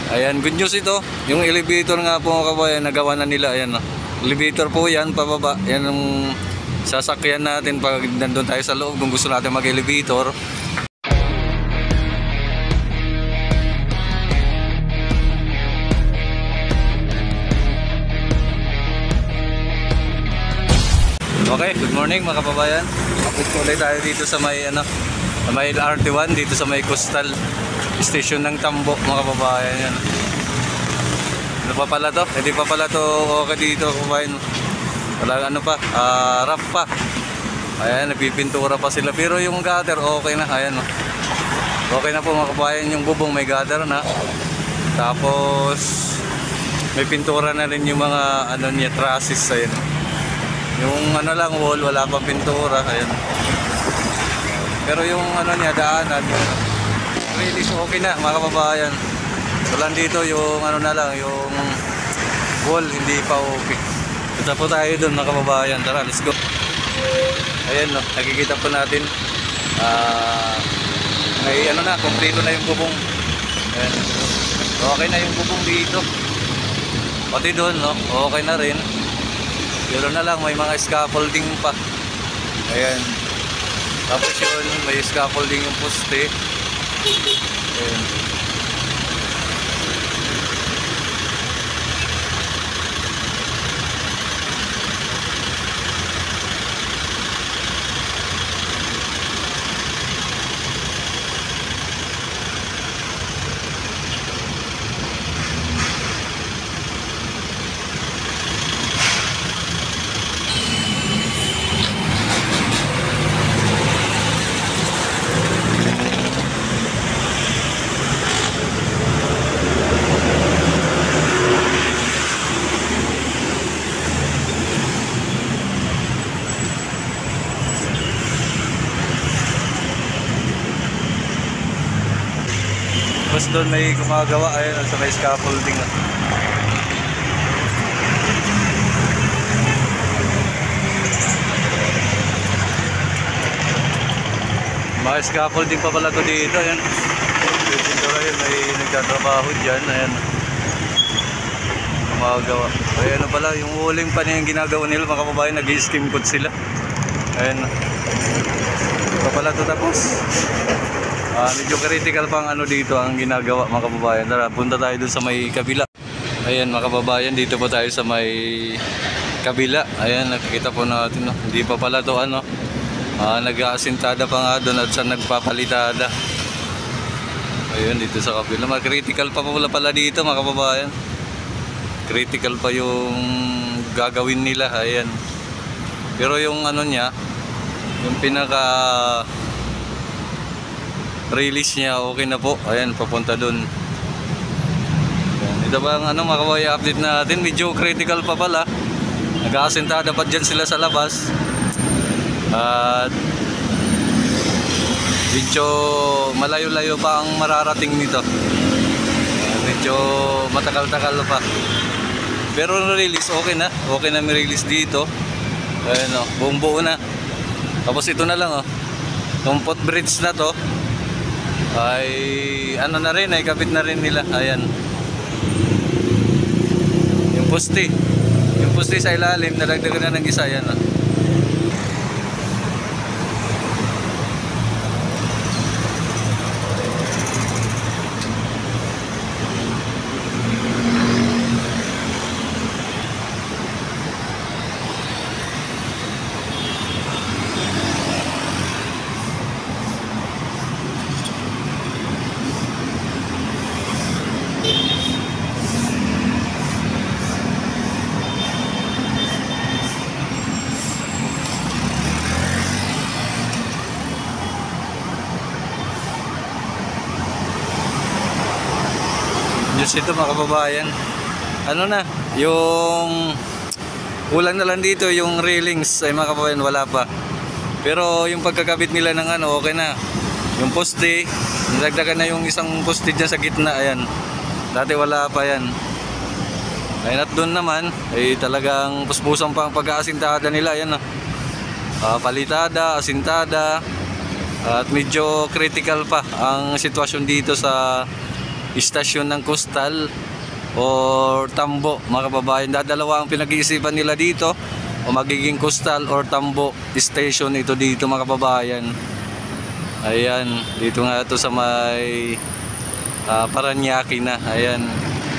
Ayan, good news ito. Yung elevator nga po mga kabayan, nagawa na nila. Ayan, no? Elevator po yan, pababa. Yan yung sasakyan natin pag nandun tayo sa loob kung gusto natin mag-elevator. Okay, good morning mga kababayan. Update ko ulit tayo dito sa may sa may LRT1 dito sa may coastal station ng Tambo mga kababayan yan. Ano pa pala to? Hindi pa pala to okay dito kababayan. Wala pa, rough pa. Ayan, nagpipintura pa sila pero yung gutter okay na. Ayan, okay na po mga kababayan, yung bubong may gutter na. Tapos may pintura na rin yung mga niya, trusses. Ayan. Yung lang wall, wala pang pintura. Ayan. Pero yung niya, daanan, release okay na mga kababayan. So lang dito yung na lang, yung wall hindi pa okay. Punta po tayo dun mga kababayan. Tara, let's go. Ayan, nakikita po natin may kompleto na yung bubong. Ayan. Okay na yung bubong dito. Pati dun, okay na rin. Pero na lang, may mga scaffolding pa. Ayan. Tapos yun, may scaffolding yung poste. Ayan. Tapos doon may gumagawa, ayun, sa may scaffolding. Mga scaffolding pa pala to dito, ayan. Pintura yun, may nagtatrabaho dyan, ayan. Gumagawa. Ayan na pala, yung walling pa niya yung ginagawa nila, mga kababayan, nag-i-skim coat sila. Ayan. Pa pala to tapos. Medyo critical pang dito ang ginagawa mga kababayan. Tara, punta tayo dun sa may kabila. Ayan mga kababayan, dito po tayo sa may kabila. Ayan, nakikita po natin, hindi pa pala to nag-aasintada pa nga doon at sa nagpapalitada. Ayun, dito sa kabila. Critical pa pala dito mga kababayan. Critical pa yung gagawin nila. Ayan. Pero yung niya, yung pinaka release niya okay na po. Ayan, papunta dun. Ito ba ang mga kababayan update natin. Medyo critical pa pala. Nag-aasintada pa dyan sila sa labas. At medyo malayo-layo pa ang mararating nito. Medyo matagal-tagal pa. Pero release okay na. Okay na may release dito. Ayan, buong buo na. Tapos ito na lang, itong footbridge na to ay na rin, ay kabit na rin nila. Ayan, yung poste sa ilalim nalagdagan na ng isa. Ayan, Diyos ito mga kababayan. Yung kulang na lang dito yung railings ay mga kababayan, wala pa. Pero yung pagkakabit nila ng okay na. Yung poste, nilagdagan na yung isang poste dyan sa gitna. Ayan, dati wala pa yan. Ayun, at doon naman ay talagang puspusan pa ang pag-aasintada nila. Ayan, palitada, asintada. At medyo critical pa ang sitwasyon dito sa istasyon ng Coastal or Tambo mga kababayan. Dadalawa ang pinag-iisipan nila dito, o magiging Coastal or Tambo station ito dito mga kababayan. Ayan, dito nga ito sa may Paranaque na. Ayan.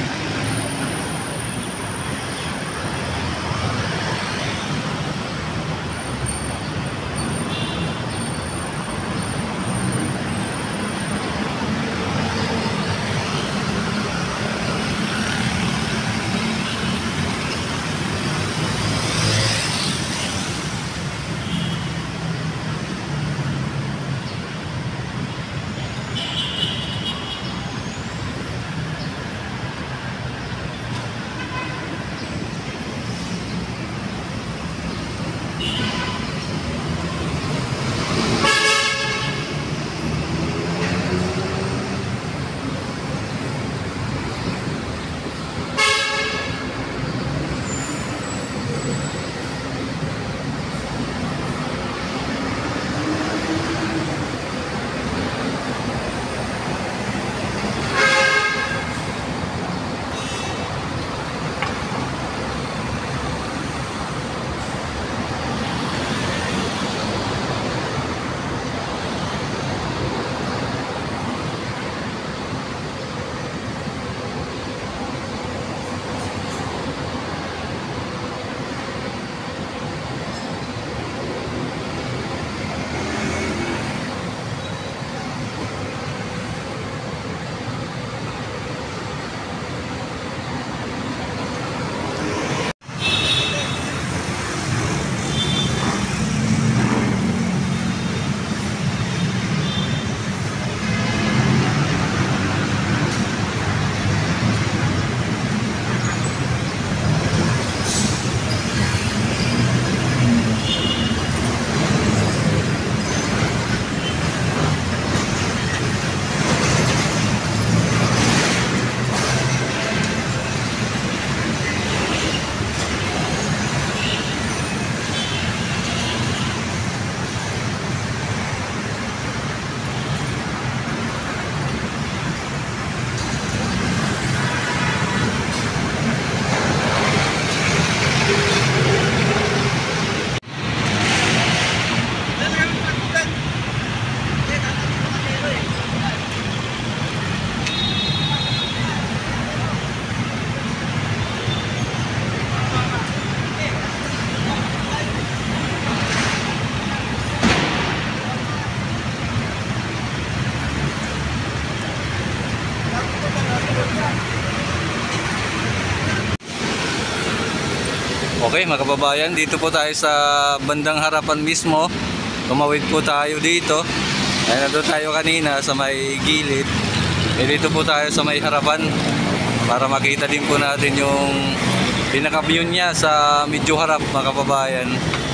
Okay mga kababayan, dito po tayo sa bandang harapan mismo. Tumawid po tayo dito. Ay, nandun tayo kanina sa may gilid. Dito po tayo sa may harapan para makita din po natin yung pinaka-view niya sa medyo harap mga kababayan.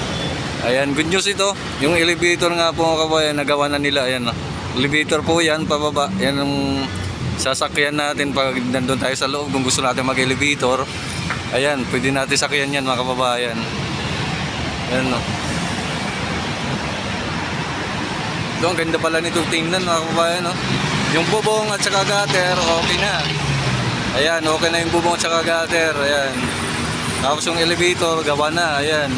Ayan, good news ito. Yung elevator nga po mga kababayan, nagawa na nila. Ayan, elevator po yan, pababa. Yan yung sasakyan natin pag nandun tayo sa loob kung gusto natin mag-elevator. Ayan, pwede natin sakyan yan mga kababayan. Ayan, no. Ito, ang ganda pala nito tingnan mga kababayan, no. Yung bubong at saka gutter, okay na. Ayan, okay na yung bubong at saka gutter. Ayan. Tapos yung elevator, gawa na. Ayan.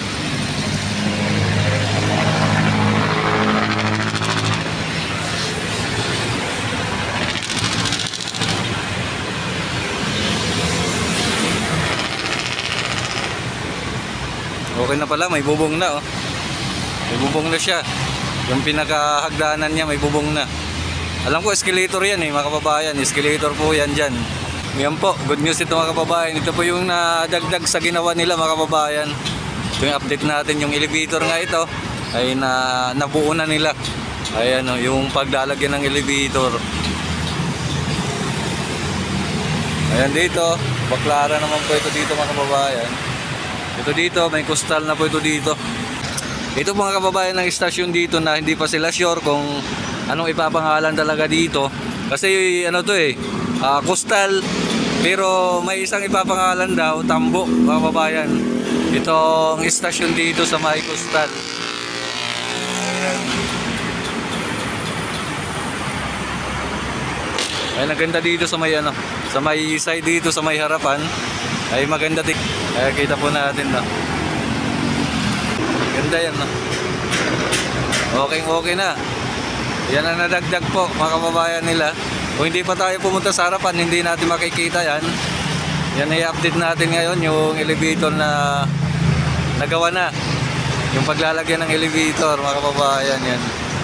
Okay na pala, may bubong na, oh. May bubong na siya. Yung pinakahagdanan niya may bubong na. Alam ko escalator yan mga kababayan. Escalator po yan dyan. Yan po, good news ito mga kababayan. Ito po yung nadagdag sa ginawa nila mga kababayan. Ito yung update natin. Yung elevator nga ito ay nabuo na nila. Ayan, yung paglalagyan ng elevator. Ayan dito, baklara naman po ito dito mga kababayan. Ito dito, may Coastal na po ito dito. Ito mga kababayan ng istasyon dito na hindi pa sila sure kung anong ipapangalan talaga dito. Kasi ano to Coastal, pero may isang ipapangalan daw, Tambo mga kababayan. Itong istasyon dito sa may Coastal. Ayan. Ay naganda dito sa may ano, sa may side dito sa may harapan. Ay maganda din. Ay kita po natin no. Ganda yan no. Okay na. Yan ang nadagdag po mga kababayan nila. Kung hindi pa tayo pumunta sa harapan, hindi natin makikita yan. Yan i-update natin ngayon yung elevator na nagawa na. Yung paglalagyan ng elevator mga kababayan yan.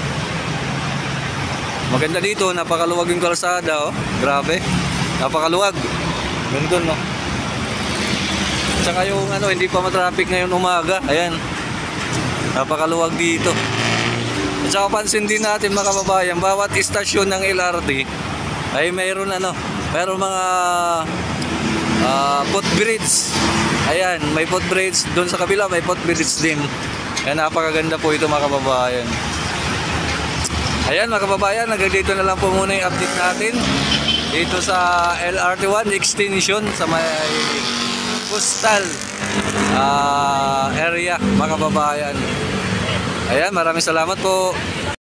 Maganda dito, napakaluwag yung kalsada oh. Grabe. Napakaluwag. Ganda no. Tsaka yung ano, hindi pa matraffic ngayon umaga. Ayan. Napakaluwag dito. At saka pansin din natin mga kababayan, bawat istasyon ng LRT ay mayroon ano, mayroon mga footbridge. Ayan, may footbridge. Doon sa kabila may footbridge din. Ayan, napakaganda po ito mga kababayan. Ayan mga kababayan, hanggang dito na lang po muna yung update natin dito sa LRT1 extension sa may coastal area mga kababayan. Ayan, maraming salamat po.